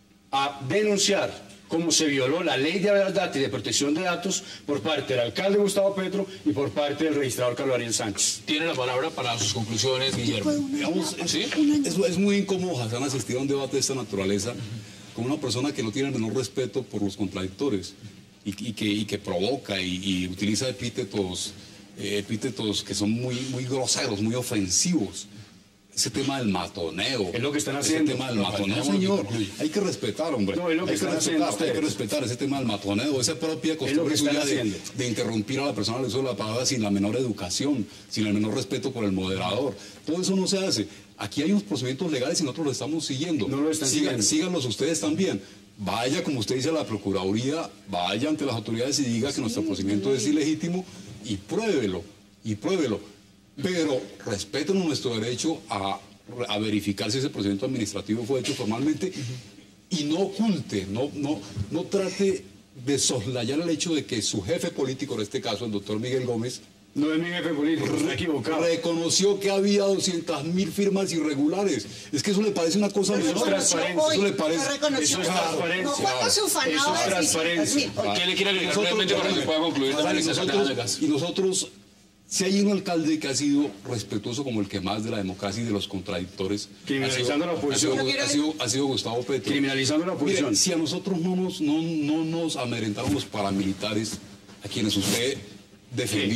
a denunciar cómo se violó la ley de habeas data y de protección de datos por parte del alcalde Gustavo Petro y por parte del registrador Carlos Ariel Sánchez. Tiene la palabra para sus conclusiones, Guillermo. Digamos, ¿sí? es, es muy incómodo, Hassan, asistir a un debate de esta naturaleza uh-huh. con una persona que no tiene el menor respeto por los contradictores y, y, que, y que provoca y, y utiliza epítetos, eh, epítetos que son muy, muy groseros, muy ofensivos. Ese tema del matoneo. Es lo que están haciendo. Ese tema del matoneo, señor. Hay que respetar, hombre. No, es lo que hay, están que respetar, haciendo hay que respetar ese tema del matoneo, esa propia costumbre suya de, de interrumpir a la persona al uso de la palabra sin la menor educación, sin el menor respeto por el moderador. Todo eso no se hace. Aquí hay unos procedimientos legales y nosotros lo estamos siguiendo. No lo están Sigan, siguiendo. Síganlos ustedes también. Vaya, como usted dice, a la Procuraduría, vaya ante las autoridades y diga que sí, nuestro procedimiento sí. es ilegítimo y pruébelo, y pruébelo. Pero respeten nuestro derecho a a verificar si ese procedimiento administrativo fue hecho formalmente uh-huh. y no oculte, no, no, no trate de soslayar el hecho de que su jefe político, en este caso el doctor Miguel Gómez, no es mi jefe político, está equivocado. Reconoció que había doscientas mil firmas irregulares. Es que eso le parece una cosa... Eso es transparencia. Eso le parece... Eso es transparencia. No juega su fanado. Eso es transparencia. ¿Qué le quiere agregar brevemente para que pueda concluir? Y nosotros, y nosotros si hay un alcalde que ha sido respetuoso como el que más de la democracia y de los contradictores, criminalizando a la oposición, ha sido, ha sido, ha sido Gustavo Petro. Criminalizando a la oposición. Mire, si a nosotros no nos, no, no nos amedrentaron los paramilitares, a quienes usted defendió,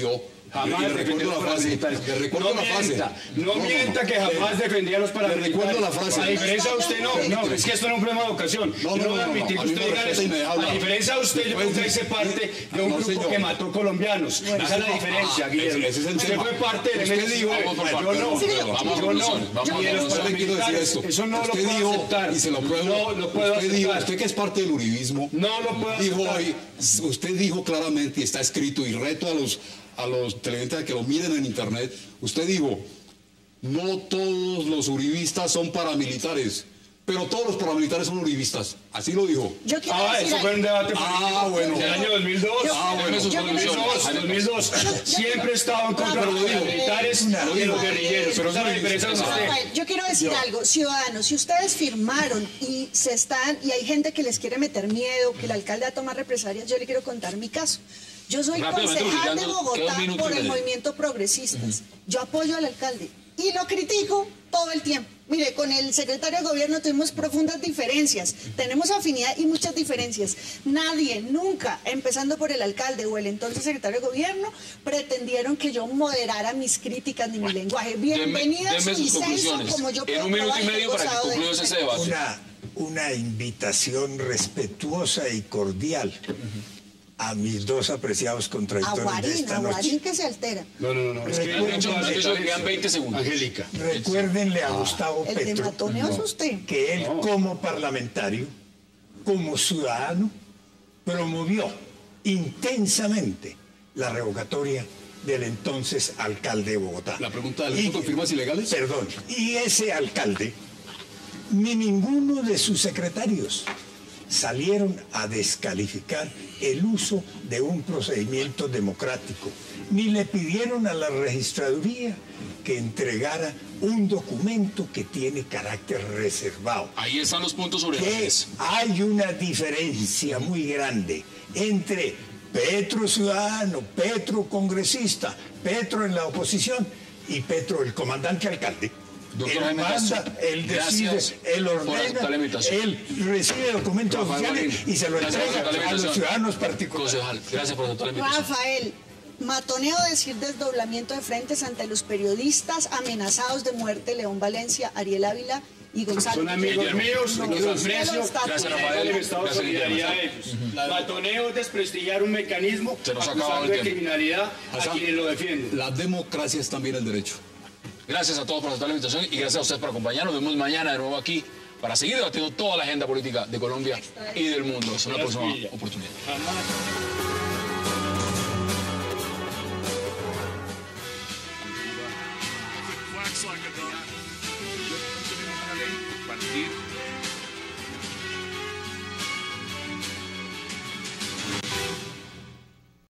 Jamás le defendió recuerdo a los la frase. paramilitares. Le recuerdo no la frase. mienta, no, No, no, mienta no. que jamás Le- defendía a los paramilitares. recuerdo la frase. A diferencia de usted, no, no, es que esto no es un problema de educación. No, Yo no, voy a no, admitir no, que a mí usted me diga respeta y me deja eso. hablar. A diferencia de usted, yo Después nunca de- hice parte de un No, grupo señor. que mató colombianos. Esa es la diferencia, Ah, Guillermo. ese es el Usted tema. fue parte del Usted M dijo- diecinueve, vamos por yo partes, no, vamos por yo partes. no, Vamos por conclusiones, vamos y por de los Usted le quiero decir paramilitares, esto. eso no lo usted puedo dijo, aceptar. y se lo pruebo, No lo puedo usted dijo, aceptar. usted que es parte del uribismo, No lo puedo dijo aceptar. hoy, usted dijo claramente, y está escrito, y reto a los, a los televidentes a que lo miren en internet, usted dijo, no todos los uribistas son paramilitares, pero todos los paramilitares son uribistas. Así lo dijo. Yo quiero Ah, decir eso fue un debate Ah, bueno. del año dos mil dos. Yo- Ah, bueno. yo- yo- dos mil dos, yo- dos mil dos. Siempre he estado en contra de los Rafael, militares y de los guerrilleros. Pero esa es la diferencia con usted. Rafael, yo quiero decir algo, ciudadanos, si ustedes firmaron y se están, y hay gente que les quiere meter miedo, que el alcalde va a tomar represalias, yo le quiero contar mi caso. Yo soy Rápidamente, concejal de Brillando, queda un Bogotá minuto por y el medio. movimiento progresistas. Yo apoyo al alcalde y lo critico todo el tiempo. Mire, con el secretario de gobierno tuvimos profundas diferencias, tenemos afinidad y muchas diferencias. Nadie, nunca, empezando por el alcalde o el entonces secretario de gobierno, pretendieron que yo moderara mis críticas ni mi lenguaje. Bienvenida a Deme su sus disenso, conclusiones como yo en puedo un minuto y probar que he medio para que gozado de concluyas ese debate. Una, una invitación respetuosa y cordial a mis dos apreciados A contradictores de Guarín, esta a Guarín noche. que se altera. No, no, no. Es que Han dicho- han dicho que quedan veinte segundos. Angélica. Recuérdenle a Gustavo El de Petro matoneo es usted. que él como parlamentario, como ciudadano, promovió intensamente la revocatoria del entonces alcalde de Bogotá. La pregunta del Y- voto, ¿firmas ilegales? Perdón. Y ese alcalde, ni ninguno de sus secretarios salieron a descalificar el uso de un procedimiento democrático, ni le pidieron a la registraduría que entregara un documento que tiene carácter reservado. Ahí están los puntos sobre Que las hay una diferencia muy grande entre Petro ciudadano, Petro congresista, Petro en la oposición y Petro el comandante alcalde. Doctor Él Jaime manda, Castro, él decide, gracias él por aceptar la ordena, invitación. él recibe documentos Rafael oficiales Guarín, y se lo gracias por aceptar la entrega a los invitación. ciudadanos particulares. Concejal, gracias por aceptar la invitación. Rafael, matoneo decir desdoblamiento de frentes ante los periodistas amenazados de muerte, León Valencia, Ariel Ávila y Gonzalo. Son amigos Guillermo. míos, No, los no, aprecio. no está Gracias, bien. Rafael. El Estado Gracias, solidaridad a Guillermo. ellos. Matoneo es desprestigiar un mecanismo Se nos ha acabado acusando el de tiempo. criminalidad a Hassan, quienes lo defienden. La democracia es también el derecho. Gracias a todos por aceptar la invitación y gracias a ustedes por acompañarnos. Nos vemos mañana de nuevo aquí para seguir debatiendo toda la agenda política de Colombia y del mundo. Es una próxima oportunidad. Wax like a dog. Partir